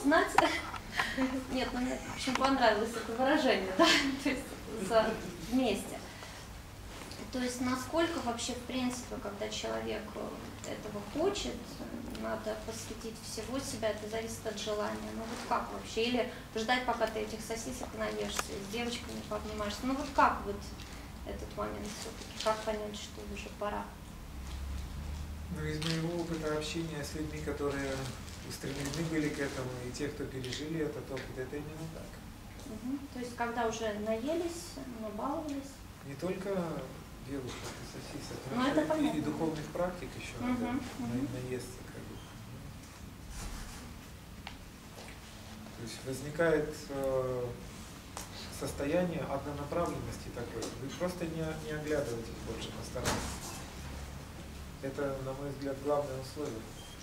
знать. Нет, ну мне очень понравилось это выражение, да, то есть вместе. То есть насколько вообще, в принципе, когда человек этого хочет, надо посвятить всего себя, это зависит от желания. Ну вот как вообще? Или ждать, пока ты этих сосисок наешься, с девочками пообнимаешься. Ну вот как вот этот момент все-таки? Как понять, что уже пора? Ну, из моего опыта общения с людьми, которые устремлены были к этому, и те, кто пережили этот опыт, это именно так. То есть когда уже наелись, набаловались? Не только девушек и сосисок, но это и духовных практик еще надо наесться. Как бы. То есть возникает состояние однонаправленности такой. Вы просто не оглядываетесь больше по сторонам. Это, на мой взгляд, главное условие.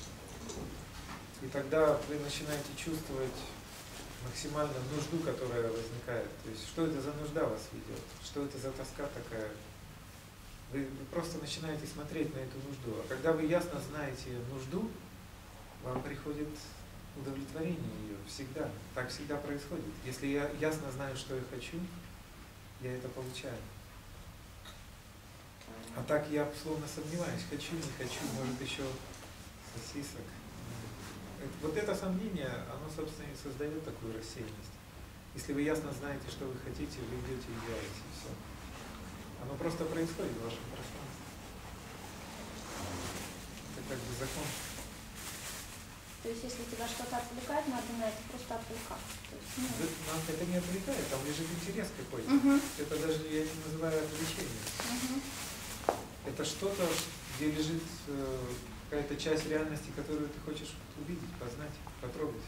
И тогда вы начинаете чувствовать максимально нужду, которая возникает. То есть, что это за нужда вас ведет? Что это за тоска такая? Вы просто начинаете смотреть на эту нужду. А когда вы ясно знаете нужду, вам приходит удовлетворение ее всегда. Так всегда происходит. Если я ясно знаю, что я хочу, я это получаю. А так я словно сомневаюсь, хочу, не хочу, может еще сосисок. Вот это сомнение, оно, собственно, и создает такую рассеянность. Если вы ясно знаете, что вы хотите, вы идете и делаете, и все. Оно просто происходит в вашем пространстве. Это как бы закон. То есть, если тебя что-то отвлекает, надо на это просто отвлекаться. То есть, Нас это не отвлекает, там лежит интерес какой-то. Это даже я не называю отвлечением. Это что-то, где лежит какая-то часть реальности, которую ты хочешь увидеть, познать, потрогать.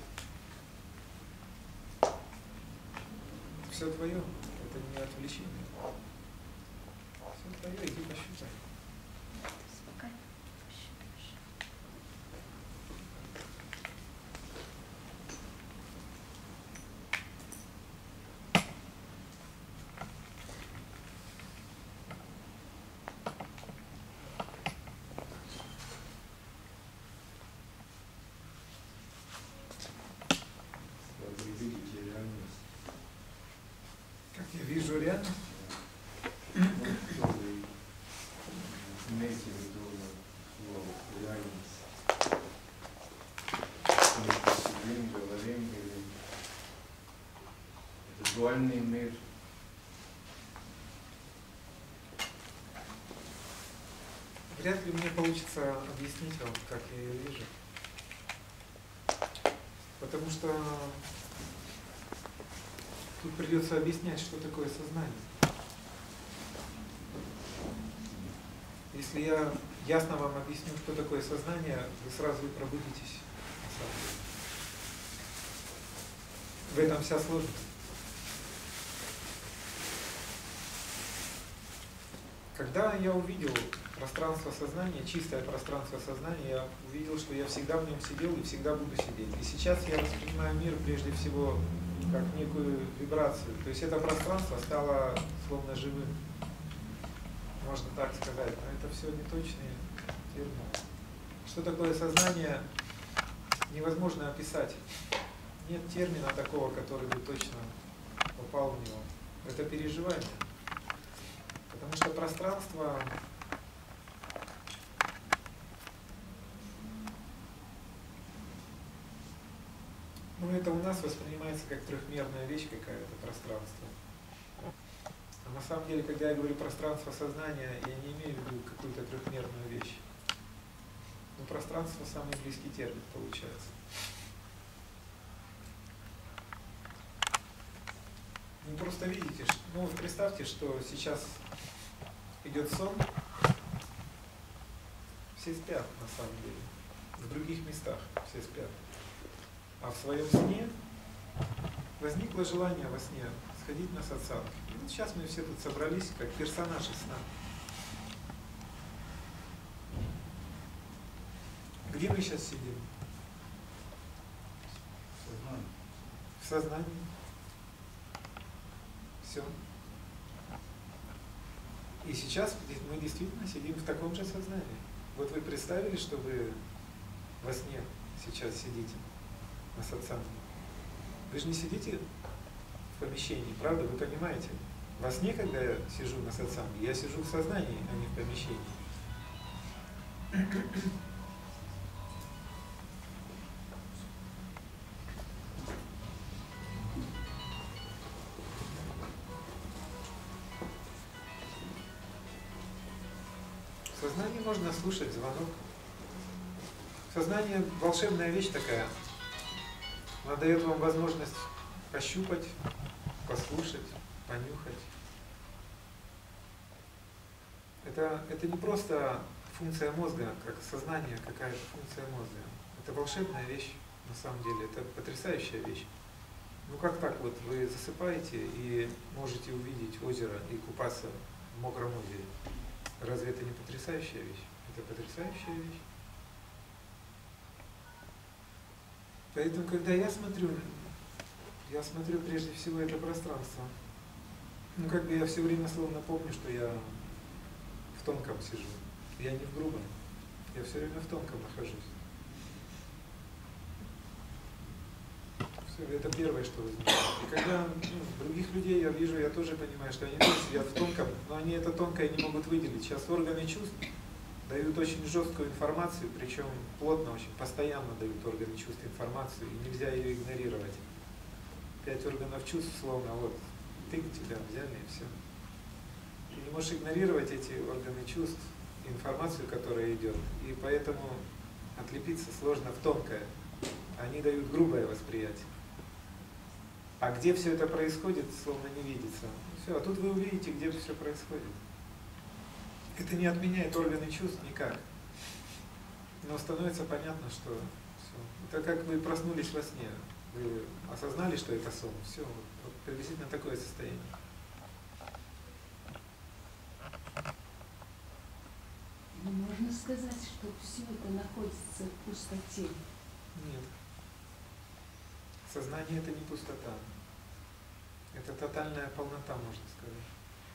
Все твое, это не отвлечение. Все твое, иди пощупай. Как я вижу реальность? Имейте в виду слово реальность. Мы сидим, говорим, это дуальный мир. Вряд ли мне получится объяснить вам, как я ее вижу. Потому что тут придется объяснять, что такое сознание. Если я ясно вам объясню, что такое сознание, вы сразу и пробудитесь. В этом вся сложность. Когда я увидел пространство сознания, чистое пространство сознания, я увидел, что я всегда в нем сидел и всегда буду сидеть. И сейчас я воспринимаю мир прежде всего как некую вибрацию. То есть это пространство стало словно живым. Можно так сказать, но это все неточные термины. Что такое сознание, невозможно описать. Нет термина такого, который бы точно попал в него. Это переживание. Потому что пространство это у нас воспринимается как трехмерная вещь какая-то, пространство. А на самом деле, когда я говорю пространство сознания, я не имею в виду какую-то трехмерную вещь. Но пространство самый близкий термин получается. Вы просто видите, представьте, что сейчас идет сон, все спят на самом деле, в других местах все спят. А в своем сне возникло желание во сне сходить на сатсанг. И вот сейчас мы все тут собрались, как персонажи сна. Где мы сейчас сидим? В сознании. Все. И сейчас мы действительно сидим в таком же сознании. Вот вы представили, что вы во сне сейчас сидите на сатсанге. Вы же не сидите в помещении, правда? Вы понимаете? Во сне, когда я сижу на сатсанге, я сижу в сознании, а не в помещении. В сознании можно слушать звонок. Сознание – волшебная вещь такая. Она дает вам возможность пощупать, послушать, понюхать. Это не просто функция мозга, как сознание, какая-то функция мозга. Это волшебная вещь, на самом деле. Это потрясающая вещь. Ну как так вот, вы засыпаете и можете увидеть озеро и купаться в мокром озере. Разве это не потрясающая вещь? Это потрясающая вещь. Поэтому, когда я смотрю прежде всего это пространство. Ну как бы я все время словно помню, что я в тонком сижу. Я не в грубом. Я все время в тонком нахожусь. Все, это первое, что возникает. И когда других людей я вижу, я тоже понимаю, что они тоже сидят в тонком, но они это тонкое не могут выделить. Сейчас органы чувств дают очень жесткую информацию, причем плотно, очень постоянно дают органы чувств информацию, и нельзя ее игнорировать. 5 органов чувств, словно вот, тык, тебя взяли и все. Ты не можешь игнорировать эти органы чувств, информацию, которая идет, и поэтому отлепиться сложно в тонкое. Они дают грубое восприятие. А где все это происходит, словно не видится. Все, а тут вы увидите, где все происходит. Это не отменяет органы чувств никак. Но становится понятно, что все. Это как вы проснулись во сне. Вы осознали, что это сон. Все, вот приблизительно такое состояние. Но можно сказать, что все это находится в пустоте. Нет. Сознание — это не пустота. Это тотальная полнота, можно сказать.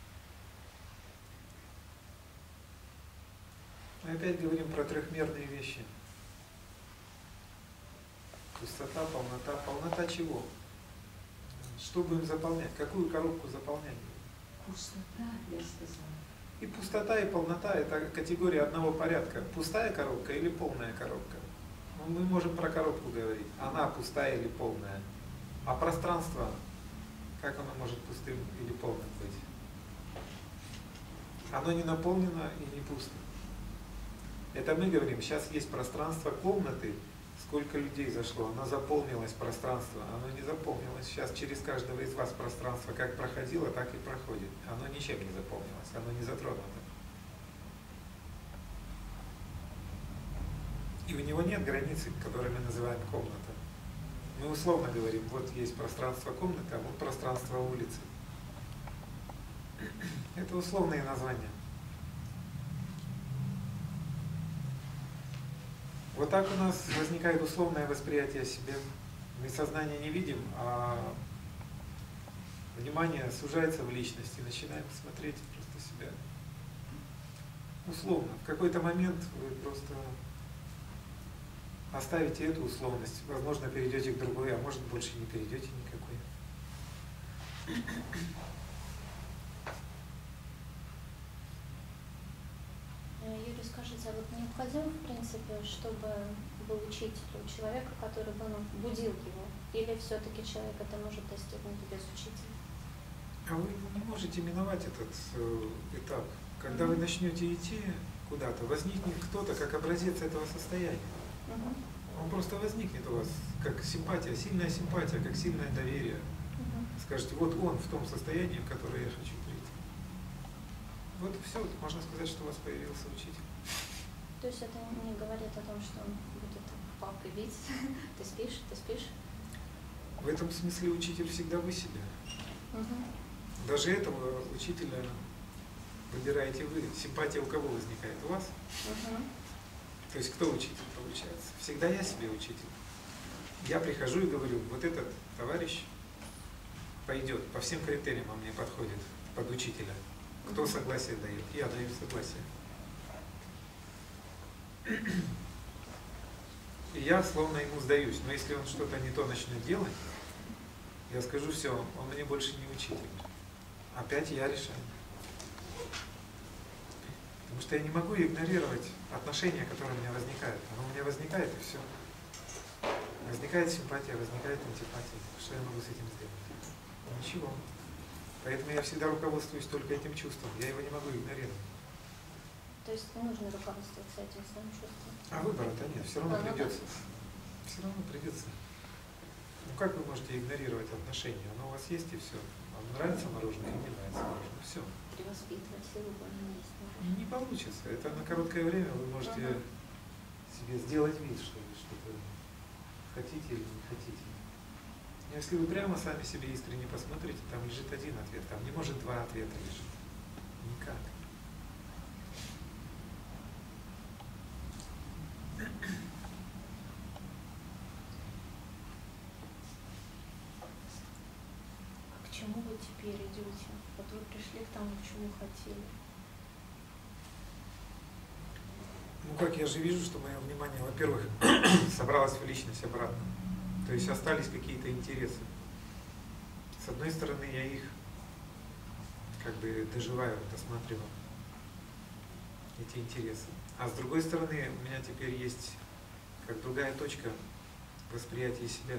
Мы опять говорим про трехмерные вещи. Пустота, полнота. Полнота чего? Что будем заполнять? Какую коробку заполнять? Пустота, я сказала. И пустота, и полнота — это категория одного порядка. Пустая коробка или полная коробка? Ну, мы можем про коробку говорить. Она пустая или полная. А пространство, как оно может пустым или полным быть? Оно не наполнено и не пусто. Это мы говорим, сейчас есть пространство комнаты, сколько людей зашло, оно заполнилось пространство, оно не заполнилось. Сейчас через каждого из вас пространство как проходило, так и проходит. Оно ничем не заполнилось, оно не затронуто. И у него нет границы, которые мы называем комната. Мы условно говорим, вот есть пространство комнаты, а вот пространство улицы. Это условные названия. Вот так у нас возникает условное восприятие о себе. Мы сознание не видим, а внимание сужается в личности, начинаем смотреть просто себя. Условно. В какой-то момент вы просто оставите эту условность, возможно, перейдете к другой, а может, больше не перейдете никакой. Юрий, скажите, а вот необходимо, в принципе, чтобы был учитель у человека, который бы будил его? Или все-таки человек это может достигнуть без учителя? А вы не можете миновать этот этап. Когда вы начнете идти куда-то, возникнет кто-то как образец этого состояния. Он просто возникнет у вас как симпатия, как сильное доверие. Скажете, вот он в том состоянии, в которое я хочу прийти. Вот и все, можно сказать, что у вас появился учитель. То есть это не говорит о том, что он будет палкой бить, ты спишь? В этом смысле учитель всегда вы себя. Даже этого учителя выбираете вы. Симпатия у кого возникает? У вас? То есть кто учитель получается? Всегда я себе учитель. Я прихожу и говорю, вот этот товарищ пойдет, по всем критериям он мне подходит, под учителя. Кто согласие дает? Я даю согласие. И я словно ему сдаюсь. Но если он что-то не то начнет делать, Я скажу все, он мне больше не учитель. Опять я решаю. Потому что я не могу игнорировать отношения, которые у меня возникают. Оно у меня возникает, и все. Возникает симпатия, возникает антипатия. Что я могу с этим сделать? Ничего. Поэтому я всегда руководствуюсь только этим чувством. Я его не могу игнорировать. То есть не нужно руководствоваться этим своим чувством. А выбора-то нет, все равно придется. Все равно придется. Ну как вы можете игнорировать отношения? Оно у вас есть и все. Вам нравится мороженое или не нравится мороженое? Все. Перевоспитывать его не есть. Не получится. Это на короткое время вы можете себе сделать вид, что вы что-то хотите или не хотите. Но если вы прямо сами себе искренне посмотрите, там лежит один ответ, там не может два ответа лежать. Никак. К чему вы теперь идете? Вот вы пришли к тому, к чему хотели. Ну как я же вижу, что мое внимание, во-первых, собралось в личность обратно. То есть остались какие-то интересы. С одной стороны, я их как бы доживаю, досматриваю, эти интересы. А с другой стороны, у меня теперь есть как другая точка восприятия себя.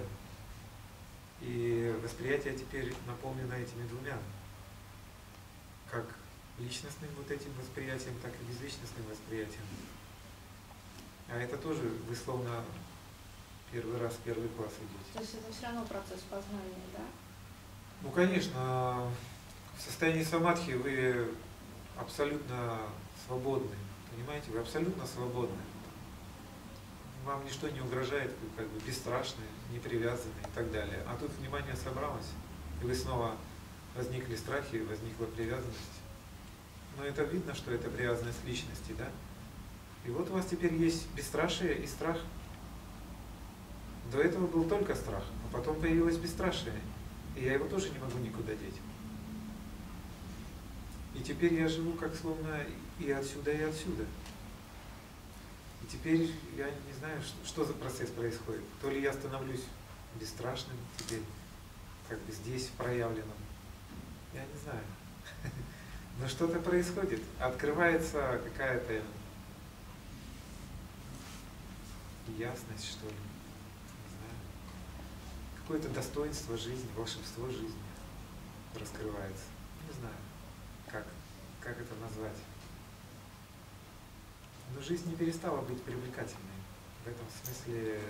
И восприятие теперь наполнено этими двумя. Как личностным вот этим восприятием, так и безличностным восприятием. А это тоже вы словно первый раз, первый класс идете. То есть это все равно процесс познания, да? Ну, конечно, в состоянии самадхи вы абсолютно свободны. Понимаете, вы абсолютно свободны. Вам ничто не угрожает, вы как бы бесстрашны, не привязаны и так далее. А тут внимание собралось, и вы снова возникли страхи, возникла привязанность. Но это видно, что это привязанность личности, да? И вот у вас теперь есть бесстрашие и страх. До этого был только страх, а потом появилось бесстрашие. И я его тоже не могу никуда деть. И теперь я живу как словно и отсюда, и отсюда. И теперь я не знаю, что за процесс происходит. То ли я становлюсь бесстрашным теперь, как бы здесь проявленным. Я не знаю. Но что-то происходит. Открывается какая-то ясность, что ли. Не знаю. Какое-то достоинство жизни, волшебство жизни раскрывается. Не знаю, как это назвать. Но жизнь не перестала быть привлекательной. В этом смысле...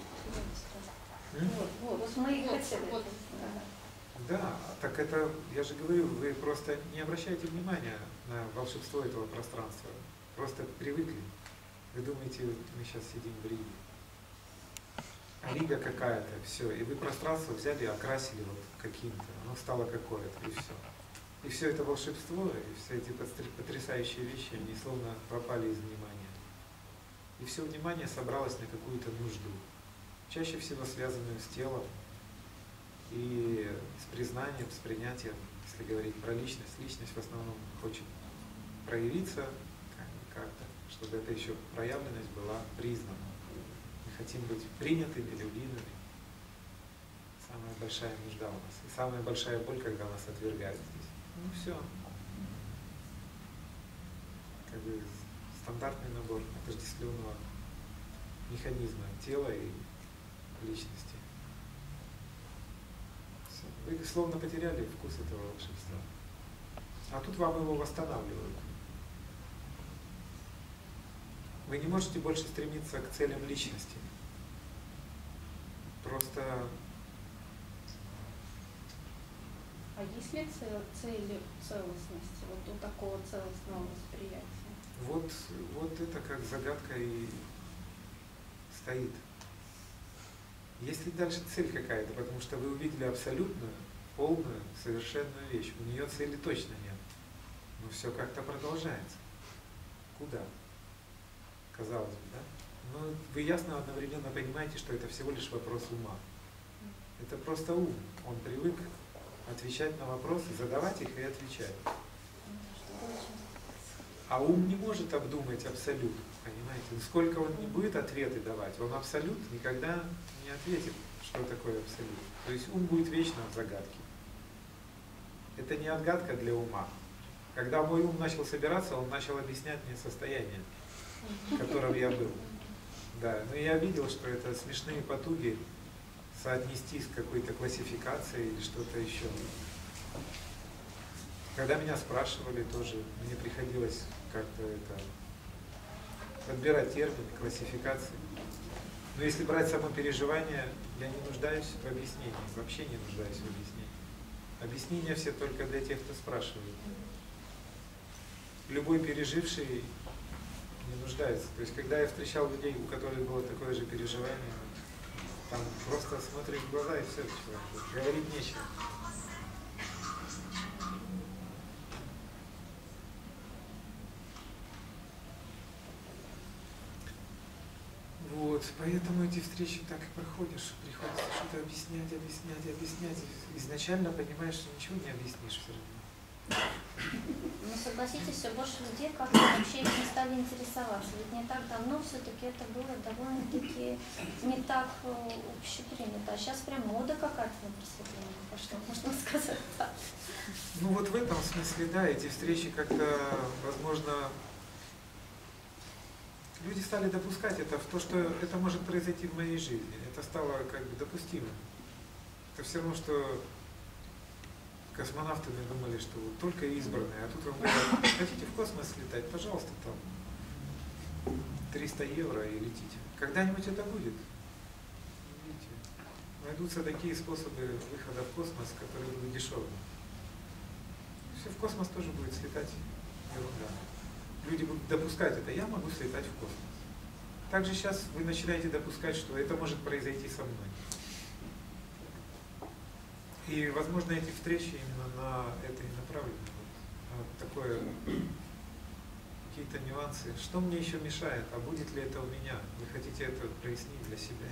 Вот мы и хотели. Да, так это, я же говорю, вы просто не обращайте внимания на волшебство этого пространства. Просто привыкли. Вы думаете, мы сейчас сидим в Риге. А Рига какая-то, все. И вы пространство взяли, окрасили вот каким-то. Оно стало какое-то, и все. И все это волшебство, и все эти потрясающие вещи, они словно пропали из внимания. И все внимание собралось на какую-то нужду. Чаще всего связанную с телом и с признанием, с принятием. Если говорить про личность, личность в основном хочет проявиться как-то, чтобы эта еще проявленность была признана. Мы хотим быть принятыми, любимыми. Самая большая нужда у нас. И самая большая боль, когда нас отвергают здесь. Ну все. Как бы стандартный набор отождествленного механизма тела и личности. Все. Вы словно потеряли вкус этого волшебства. А тут вам его восстанавливают. Вы не можете больше стремиться к целям личности. Просто... А есть ли цели целостности, вот у такого целостного восприятия? Вот это как загадка и стоит. Есть ли дальше цель какая-то, потому что вы увидели абсолютную, полную, совершенную вещь. У нее цели точно нет. Но все как-то продолжается. Куда? Казалось бы, да? Но вы ясно одновременно понимаете, что это всего лишь вопрос ума. Это просто ум. Он привык отвечать на вопросы, задавать их и отвечать. А ум не может обдумать абсолют, понимаете? Сколько он не будет ответы давать, он абсолют никогда не ответит. что такое абсолют. То есть ум будет вечно в загадке. Это не отгадка для ума. Когда мой ум начал собираться, он начал объяснять мне состояние, в котором я был. Да, но я видел, что это смешные потуги соотнести с какой-то классификацией или что-то еще. Когда меня спрашивали тоже, мне приходилось как-то это подбирать термины, классификации. Но если брать само переживание, я не нуждаюсь в объяснении, вообще не нуждаюсь в объяснении. Объяснения все только для тех, кто спрашивает. Любой переживший не нуждается. То есть, когда я встречал людей, у которых было такое же переживание, там просто смотришь в глаза и все, человек, говорить нечего. Вот, поэтому эти встречи так и проходишь, приходится что-то объяснять. Изначально понимаешь, что ничего не объяснишь все равно. Но согласитесь, все больше людей как-то вообще не стали интересоваться. Ведь не так давно все-таки это было довольно-таки не так общепринято. А сейчас прям мода какая-то на просветление пошла, можно сказать так. Ну вот в этом смысле, да, эти встречи как-то, возможно, люди стали допускать это в то, что это может произойти в моей жизни. Это стало как бы допустимым. Это все равно, что космонавты думали, что вот только избранные, а тут вам говорят, хотите в космос летать, пожалуйста, там 300 евро и летите. Когда-нибудь это будет. Видите, найдутся такие способы выхода в космос, которые будут дешевыми. Все в космос тоже будет слетать ерунда. Люди будут допускать это, я могу слетать в космос. Также сейчас вы начинаете допускать, что это может произойти со мной. И, возможно, эти встречи именно на это и направлены. Вот такое, какие-то нюансы. Что мне еще мешает? А будет ли это у меня? Вы хотите это прояснить для себя?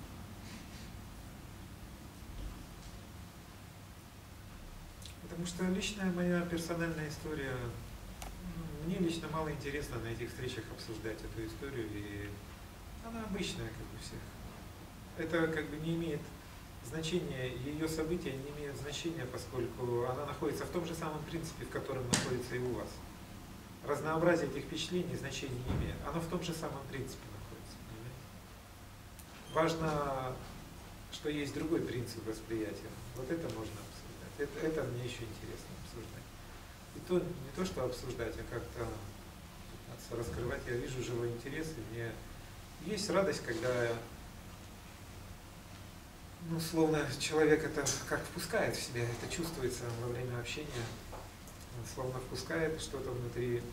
Потому что личная моя персональная история, мне лично мало интересно на этих встречах обсуждать эту историю, и она обычная, как у всех. Это как бы не имеет значения, ее события не имеют значения, поскольку она находится в том же самом принципе, в котором находится и у вас. Разнообразие этих впечатлений значения не имеет. Оно в том же самом принципе находится. Понимаете? Важно, что есть другой принцип восприятия. Вот это можно обсуждать. Это мне еще интересно обсуждать. И то не то, что обсуждать, а как-то раскрывать. Я вижу живой интерес, и мне есть радость, когда словно человек это как впускает в себя, это чувствуется во время общения, он словно впускает что-то внутри,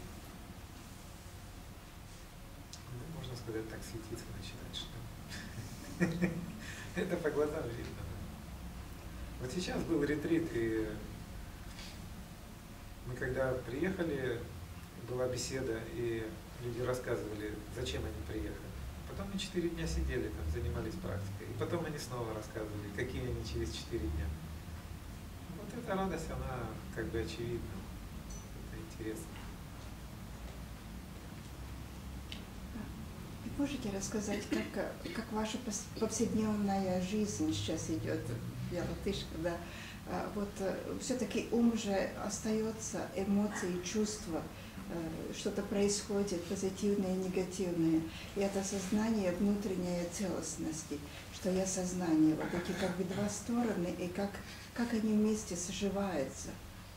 можно сказать, так светиться начинает, что это по глазам видно. Вот сейчас был ретрит, и мы когда приехали, была беседа, и люди рассказывали, зачем они приехали. Потом мы 4 дня сидели, там, занимались практикой. И потом они снова рассказывали, какие они через 4 дня. Вот эта радость, она как бы очевидна. Это интересно. Можете рассказать, как ваша повседневная жизнь сейчас идет? Я латышка, да. Вот все-таки ум же остается, эмоции, чувства. Что-то происходит, позитивное и негативное. И это сознание внутренней целостности, что я сознание. Вот эти как бы два стороны, и как они вместе соживаются.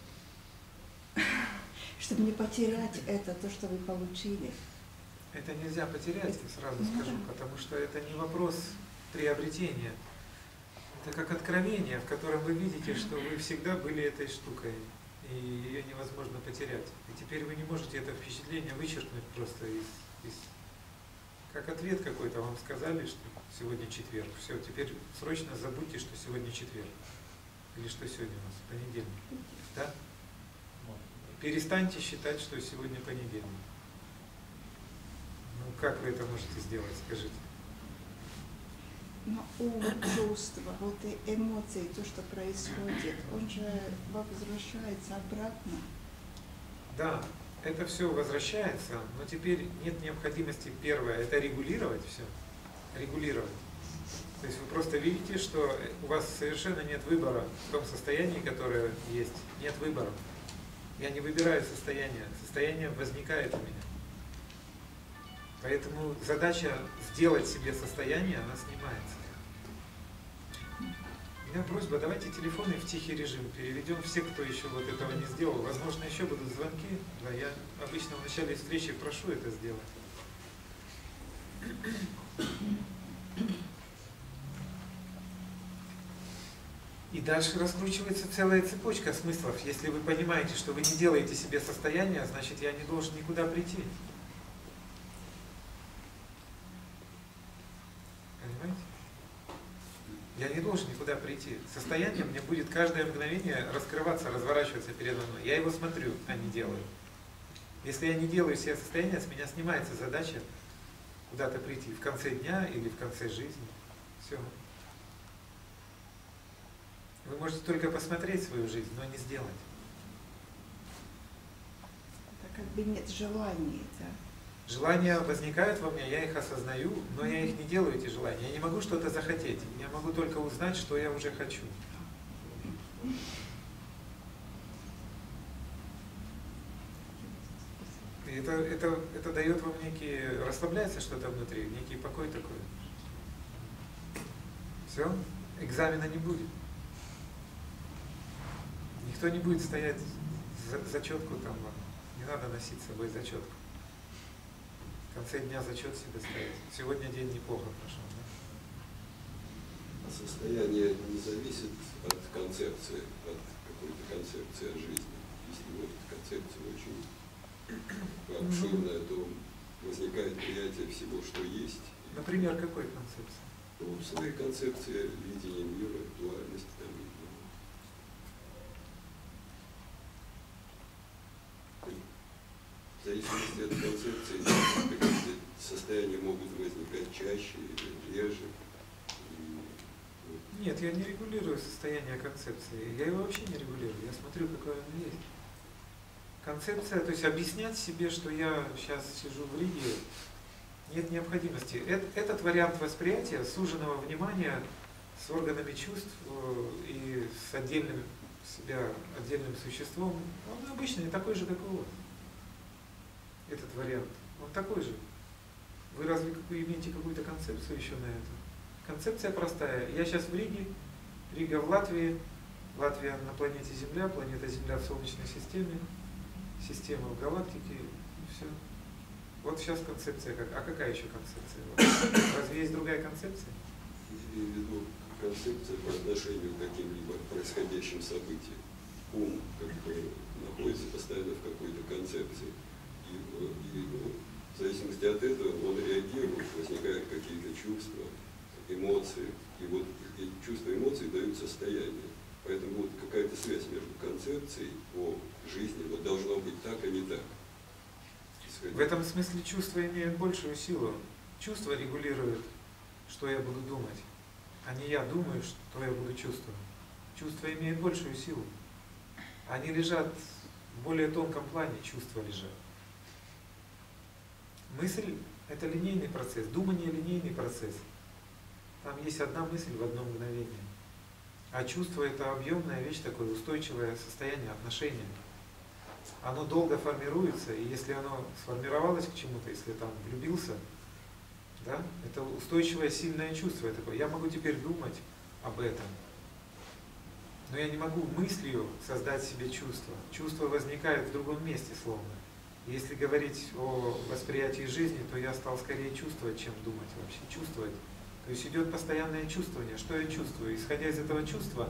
Чтобы не потерять это, то, что вы получили. Это нельзя потерять, я сразу скажу, потому что это не вопрос приобретения. Это как откровение, в котором вы видите, что вы всегда были этой штукой. И ее невозможно потерять. И теперь вы не можете это впечатление вычеркнуть просто как ответ какой-то. Вам сказали, что сегодня четверг. Все, теперь срочно забудьте, что сегодня четверг. Или что сегодня у нас? Понедельник. Да? Перестаньте считать, что сегодня понедельник. Ну как вы это можете сделать, скажите? Но ум, чувства, вот и эмоции, то, что происходит, он же возвращается обратно. Да, это все возвращается, но теперь нет необходимости, первое, это регулировать все. Регулировать. То есть вы просто видите, что у вас совершенно нет выбора в том состоянии, которое есть. Нет выбора. Я не выбираю состояние. Состояние возникает у меня. Поэтому задача сделать себе состояние, она снимается. У меня просьба, давайте телефоны в тихий режим переведем. Все, кто еще вот этого не сделал. Возможно, еще будут звонки. Да, я обычно в начале встречи прошу это сделать. И дальше раскручивается целая цепочка смыслов. Если вы понимаете, что вы не делаете себе состояние, значит, я не должен никуда прийти. Понимаете? Я не должен никуда прийти. Состояние мне будет каждое мгновение раскрываться, разворачиваться передо мной. Я его смотрю, а не делаю. Если я не делаю себе состояние, с меня снимается задача куда-то прийти в конце дня или в конце жизни. Все. Вы можете только посмотреть свою жизнь, но не сделать. Это как бы нет желаний, да. Желания возникают во мне, я их осознаю, но я их не делаю, эти желания. Я не могу что-то захотеть, я могу только узнать, что я уже хочу. И это дает вам некий, расслабляется что-то внутри, некий покой такой. Все, экзамена не будет. Никто не будет стоять зачетку там, не надо носить с собой зачетку. В конце дня зачет себе ставить. Сегодня день неплохо прошел. Да? А состояние не зависит от концепции, от какой-то концепции о жизни. Если вот концепция очень обширная, то возникает приятие всего, что есть. Например, какой концепции? Ну, своей концепции видения мира, дуальности там. В зависимости от концепции, состояния могут возникать чаще или реже. Нет, я не регулирую состояние концепции. Я его вообще не регулирую. Я смотрю, какое оно есть. Концепция, то есть объяснять себе, что я сейчас сижу в Риге, нет необходимости. Этот вариант восприятия, суженного внимания, с органами чувств и с отдельным существом, он обычный, такой же, как у вас. Этот вариант, он такой же. Вы разве имеете какую-то концепцию еще на это? Концепция простая. Я сейчас в Риге, Рига в Латвии, Латвия на планете Земля, планета Земля в Солнечной системе, система в галактике, и все. Вот сейчас концепция. А какая еще концепция? Разве есть другая концепция? Я имею в виду концепция по отношению к каким-либо происходящим событиям. Ум как бы находится постоянно в какой-то концепции. И в зависимости от этого он реагирует, возникают какие-то чувства, эмоции. И вот эти чувства и эмоции дают состояние. Поэтому вот какая-то связь между концепцией о жизни, вот должно быть так, а не так. В этом смысле чувства имеют большую силу. Чувства регулируют, что я буду думать, а не я думаю, что я буду чувствовать. Чувства имеют большую силу. Они лежат в более тонком плане, чувства лежат. Мысль – это линейный процесс, думание – линейный процесс. Там есть одна мысль в одно мгновение. А чувство – это объемная вещь, такое устойчивое состояние, отношения. Оно долго формируется, и если оно сформировалось к чему-то, если там влюбился, да, это устойчивое, сильное чувство. Я такое, я могу теперь думать об этом, но я не могу мыслью создать себе чувство. Чувство возникает в другом месте, словно. Если говорить о восприятии жизни, то я стал скорее чувствовать, чем думать вообще. Чувствовать. То есть идет постоянное чувствование. Что я чувствую? Исходя из этого чувства,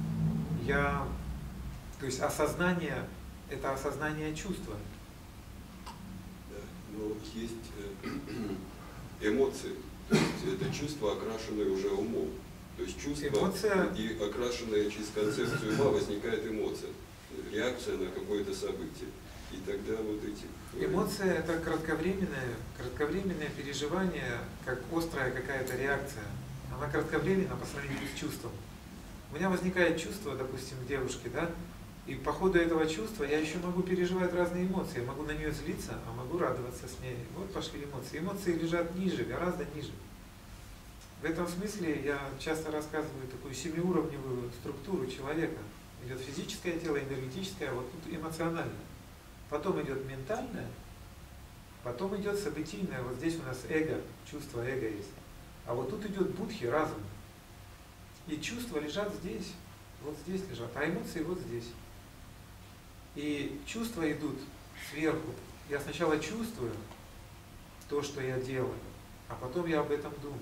то есть осознание, это осознание чувства. Да, но есть эмоции. То есть это чувство, окрашенное уже умом. То есть чувство, и окрашенное через концепцию ума возникает эмоция. Реакция на какое-то событие. И тогда вот эти... Эмоция – это кратковременное переживание, как острая какая-то реакция. Она кратковременна по сравнению с чувством. У меня возникает чувство, допустим, к девушке, да, и по ходу этого чувства я еще могу переживать разные эмоции. Я могу на нее злиться, а могу радоваться с ней. Вот пошли эмоции. Эмоции лежат ниже, гораздо ниже. В этом смысле я часто рассказываю такую семиуровневую структуру человека. Идет физическое тело, энергетическое, а вот тут эмоциональное. Потом идет ментальное, потом идет событийное. Вот здесь у нас эго, чувство эго есть. А вот тут идет будхи, разум. И чувства лежат здесь, вот здесь лежат, а эмоции вот здесь. И чувства идут сверху. Я сначала чувствую то, что я делаю, а потом я об этом думаю.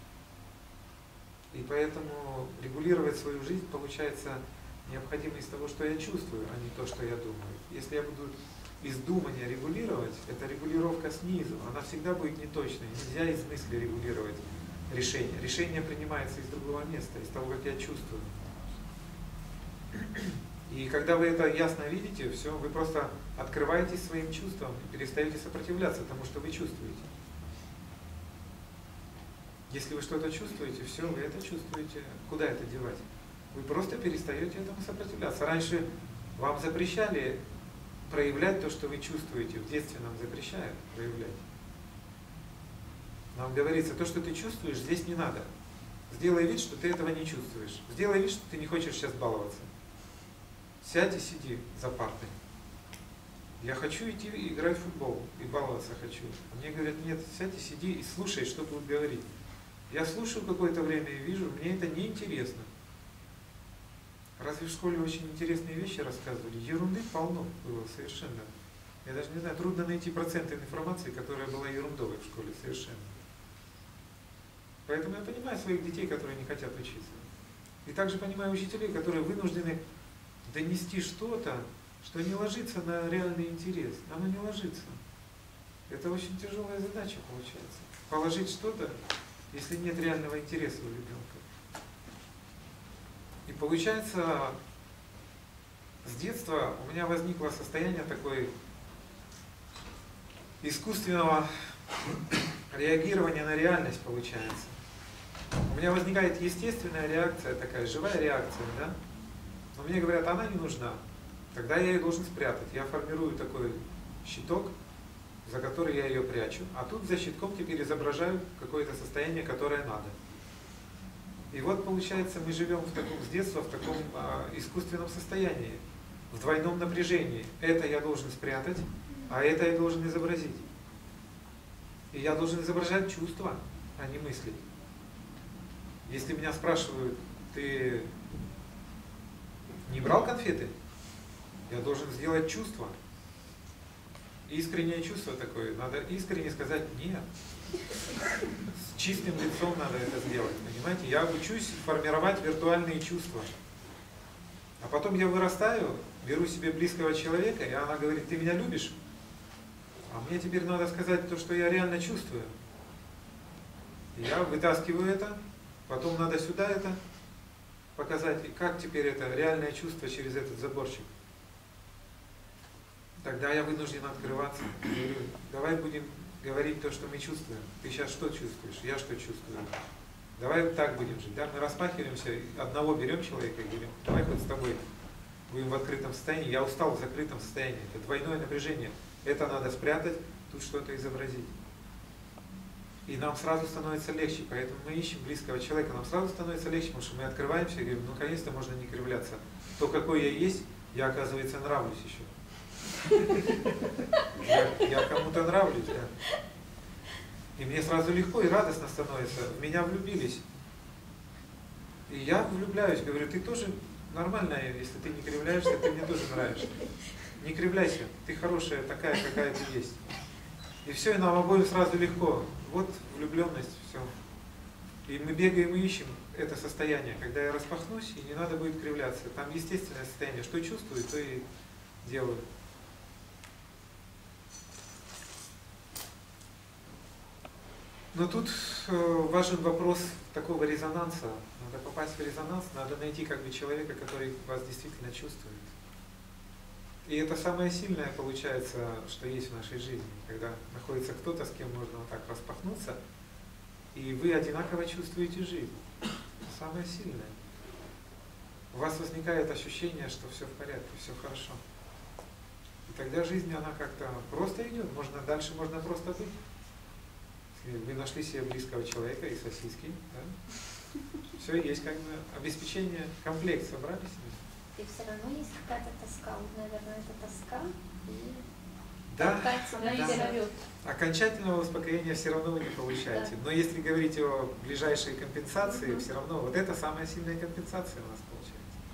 И поэтому регулировать свою жизнь получается необходимо из того, что я чувствую, а не то, что я думаю. Если я буду из думания регулировать, это регулировка снизу, она всегда будет неточной. Нельзя из мысли регулировать решение. Решение принимается из другого места, из того, как я чувствую. И когда вы это ясно видите, все, вы просто открываетесь своим чувствам и перестаете сопротивляться тому, что вы чувствуете. Если вы что-то чувствуете, все, вы это чувствуете. Куда это девать? Вы просто перестаете этому сопротивляться. Раньше вам запрещали проявлять то, что вы чувствуете. В детстве нам запрещают проявлять. Нам говорится, то, что ты чувствуешь, здесь не надо. Сделай вид, что ты этого не чувствуешь. Сделай вид, что ты не хочешь сейчас баловаться. Сядь и сиди за партой. Я хочу идти играть в футбол и баловаться хочу. А мне говорят, нет, сядь и сиди и слушай, что будут говорить. Я слушаю какое-то время и вижу, мне это неинтересно. Разве в школе очень интересные вещи рассказывали? Ерунды полно было совершенно. Я даже не знаю, трудно найти проценты информации, которая была ерундовой в школе совершенно. Поэтому я понимаю своих детей, которые не хотят учиться. И также понимаю учителей, которые вынуждены донести что-то, что не ложится на реальный интерес. Оно не ложится. Это очень тяжелая задача получается. Положить что-то, если нет реального интереса у ребенка. И получается, с детства у меня возникло состояние такой искусственного реагирования на реальность, получается. У меня возникает естественная реакция, такая живая реакция, да? Но мне говорят, она не нужна. Тогда я ее должен спрятать. Я формирую такой щиток, за который я ее прячу. А тут за щитком теперь изображаю какое-то состояние, которое надо. И вот получается, мы живем в таком, с детства в таком искусственном состоянии, в двойном напряжении. Это я должен спрятать, а это я должен изобразить. И я должен изображать чувства, а не мысли. Если меня спрашивают, ты не брал конфеты? Я должен сделать чувство. Искреннее чувство такое. Надо искренне сказать нет. С чистым лицом надо это сделать. Понимаете? Я учусь формировать виртуальные чувства. А потом я вырастаю, беру себе близкого человека, и она говорит, ты меня любишь? А мне теперь надо сказать то, что я реально чувствую. И я вытаскиваю это, потом надо сюда это показать, и как теперь это реальное чувство через этот заборчик. Тогда я вынужден открываться. Говорю, давай будем говорить то, что мы чувствуем. Ты сейчас что чувствуешь? Я что чувствую? Давай вот так будем жить. Да? Мы распахиваемся, одного берем человека и говорим, давай хоть с тобой будем в открытом состоянии. Я устал в закрытом состоянии. Это двойное напряжение. Это надо спрятать, тут что-то изобразить. И нам сразу становится легче. Поэтому мы ищем близкого человека. Нам сразу становится легче, потому что мы открываемся и говорим, ну наконец-то можно не кривляться. То, какой я есть, я, оказывается, нравлюсь еще. Я кому-то нравлюсь, да. И мне сразу легко и радостно становится. В меня влюбились. И я влюбляюсь, говорю, ты тоже нормальная, если ты не кривляешься, ты мне тоже нравишься. Не кривляйся, ты хорошая такая, какая ты есть. И все, и нам обоим сразу легко. Вот влюбленность, все. И мы бегаем и ищем это состояние, когда я распахнусь, и не надо будет кривляться. Там естественное состояние, что чувствую, то и делаю. Но тут важен вопрос такого резонанса. Надо попасть в резонанс, надо найти как бы человека, который вас действительно чувствует. И это самое сильное получается, что есть в нашей жизни, когда находится кто-то, с кем можно вот так распахнуться, и вы одинаково чувствуете жизнь. Это самое сильное. У вас возникает ощущение, что все в порядке, все хорошо. И тогда жизнь, она как-то просто идет, дальше можно просто быть. Вы нашли себе близкого человека и сосиски, да? Все, есть как бы обеспечение, комплект, собрали себе. И все равно есть какая-то тоска. Вот, наверное, это тоска. И Да, толкается, она да. и зовет. Окончательного успокоения все равно вы не получаете. Да. Но если говорить о ближайшей компенсации, все равно вот это самая сильная компенсация у нас получается.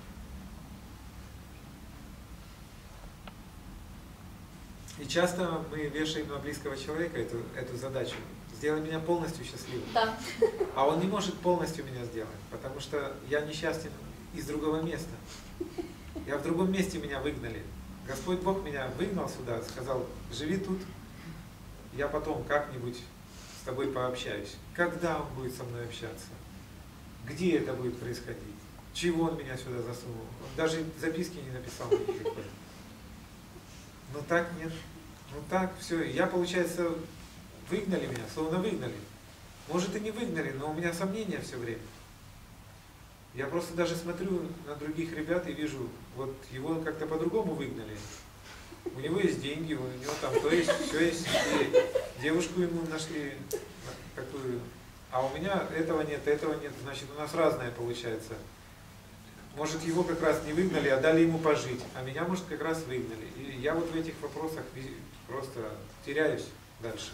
И часто мы вешаем на близкого человека эту задачу. Сделай меня полностью счастливым. Да. А он не может полностью меня сделать, потому что я несчастен из другого места. Я в другом месте, меня выгнали. Господь Бог меня выгнал сюда, сказал, живи тут, я потом как-нибудь с тобой пообщаюсь. Когда он будет со мной общаться? Где это будет происходить? Чего он меня сюда засунул? Он даже записки не написал никакой. Ну так нет. Ну так, все. Я, получается, выгнали меня, словно выгнали. Может и не выгнали, но у меня сомнения все время. Я просто даже смотрю на других ребят и вижу, вот его как-то по-другому выгнали. У него есть деньги, у него там то есть, все есть, и девушку ему нашли такую. А у меня этого нет, значит у нас разное получается. Может его как раз не выгнали, а дали ему пожить, а меня может как раз выгнали. И я вот в этих вопросах просто теряюсь дальше.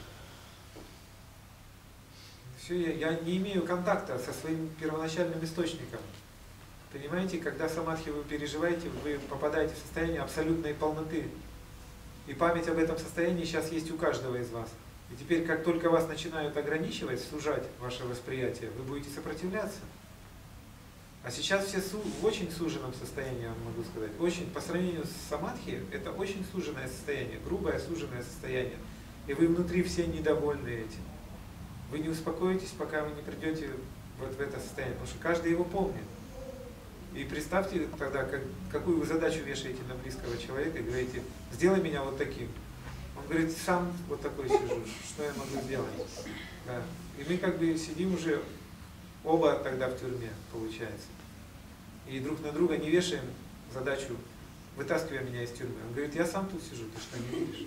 Все, я не имею контакта со своим первоначальным источником. Понимаете, когда самадхи вы переживаете, вы попадаете в состояние абсолютной полноты. И память об этом состоянии сейчас есть у каждого из вас. И теперь, как только вас начинают ограничивать, сужать ваше восприятие, вы будете сопротивляться. А сейчас все в очень суженном состоянии, я вам могу сказать. Очень, по сравнению с самадхи, это очень суженное состояние, грубое суженное состояние. И вы внутри все недовольны этим. Вы не успокоитесь, пока вы не придете вот в это состояние, потому что каждый его помнит. И представьте тогда, какую вы задачу вешаете на близкого человека и говорите, сделай меня вот таким. Он говорит, сам вот такой сижу, что я могу сделать? Да. И мы как бы сидим уже оба тогда в тюрьме, получается. И друг на друга не вешаем задачу, вытаскивая меня из тюрьмы. Он говорит, я сам тут сижу, ты что, не видишь?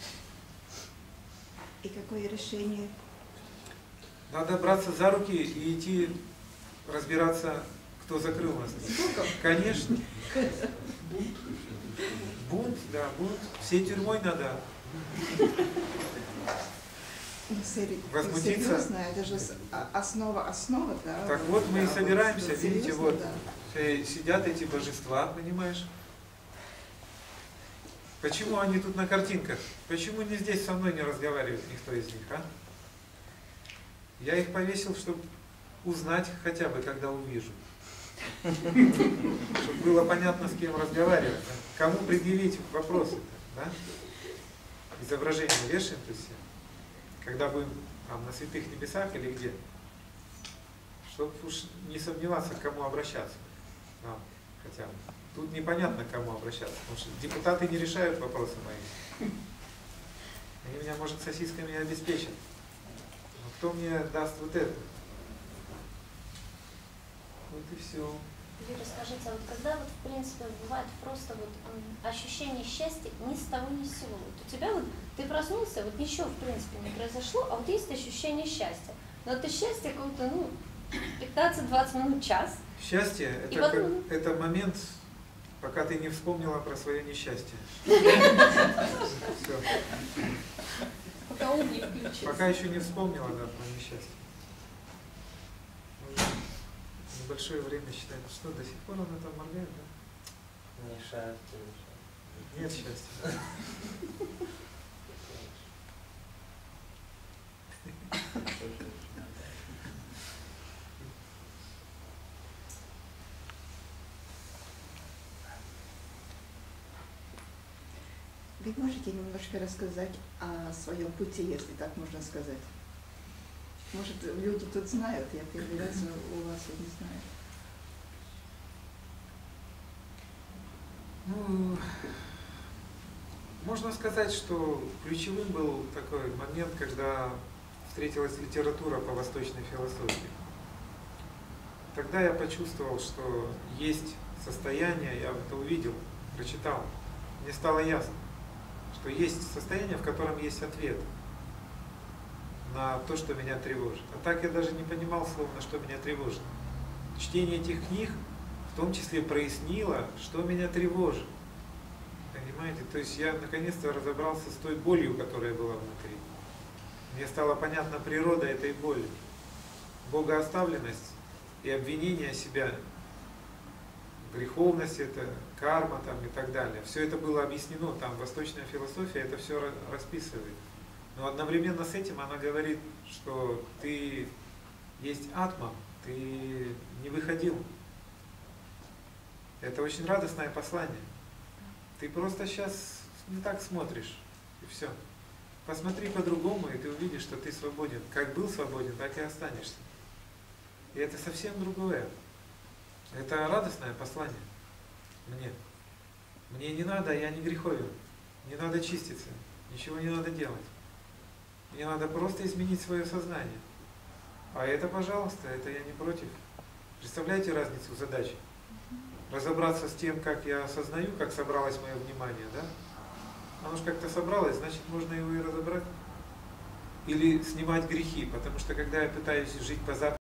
И какое решение? Надо браться за руки и идти разбираться, кто закрыл нас. Конечно. Бунт, да, бунт. Всей тюрьмой надо возмутиться. Серьезно, это же основа, да? Так вот мы и собираемся, да, видите, серьезно, вот да. сидят эти божества, понимаешь? Почему они тут на картинках? Почему не здесь со мной не разговаривает никто из них, а? Я их повесил, чтобы узнать хотя бы, когда увижу. Чтобы было понятно, с кем разговаривать. Кому предъявить вопросы, да? Изображение вешаем, то есть, когда будем там, на святых небесах или где. Чтобы уж не сомневаться, к кому обращаться. Хотя бы. Тут непонятно, к кому обращаться, потому что депутаты не решают вопросы мои. Они меня, может, сосисками и обеспечат. Но кто мне даст вот это? Вот и все. Юрий, скажите, а вот когда вот в принципе бывает просто вот ощущение счастья ни с того ни с сего. Вот у тебя вот, ты проснулся, вот ничего в принципе не произошло, а вот есть ощущение счастья. Но это счастье какое-то, 15-20 минут, час. Счастье это, потом... это момент, пока ты не вспомнила про свое несчастье. Пока ум не включился. Пока еще не вспомнила, да, про несчастье. Небольшое время считает. Что, до сих пор она там моргает, да? Несчастье. Нет счастья. Вы можете немножко рассказать о своем пути, если так можно сказать? Может, люди тут знают, я первый раз у вас не знаю. Ну, можно сказать, что ключевым был такой момент, когда встретилась литература по восточной философии. Тогда я почувствовал, что есть состояние, я это увидел, прочитал. Мне стало ясно, что есть состояние, в котором есть ответ. на то, что меня тревожит. А так я даже не понимал словно, что меня тревожит. Чтение этих книг в том числе прояснило, что меня тревожит. Понимаете? То есть я наконец-то разобрался с той болью, которая была внутри. Мне стала понятна природа этой боли. Богооставленность и обвинение себя, греховность это, карма там и так далее. Все это было объяснено, там восточная философия это все расписывает. Но одновременно с этим она говорит, что ты есть атма, ты не выходил. Это очень радостное послание. Ты просто сейчас не так смотришь, и все. Посмотри по-другому, и ты увидишь, что ты свободен. Как был свободен, так и останешься. И это совсем другое. Это радостное послание мне. Мне не надо, я не греховен. Не надо чиститься, ничего не надо делать. Мне надо просто изменить свое сознание. А это, пожалуйста, это я не против. Представляете разницу задач? Разобраться с тем, как я осознаю, как собралось мое внимание, да? Оно же как-то собралось, значит, можно его и разобрать. Или снимать грехи, потому что когда я пытаюсь жить по заповедям,